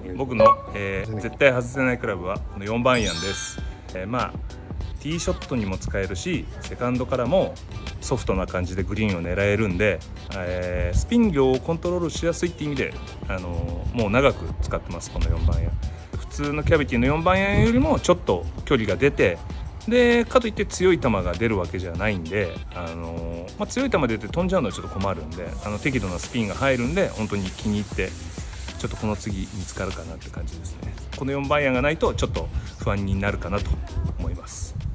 僕の、絶対外せないクラブはこの4番アイアンです。ティーショットにも使えるし、セカンドからもソフトな感じでグリーンを狙えるんで、スピン量をコントロールしやすいっていう意味で、もう長く使ってます。この4番アイアン、普通のキャビティの4番アイアンよりもちょっと距離が出て、でかといって強い球が出るわけじゃないんで、強い球出て飛んじゃうのはちょっと困るんで、適度なスピンが入るんで、本当に気に入ってちょっとこの次見つかるかなって感じですね。この4番アイアンがないとちょっと不安になるかなと思います。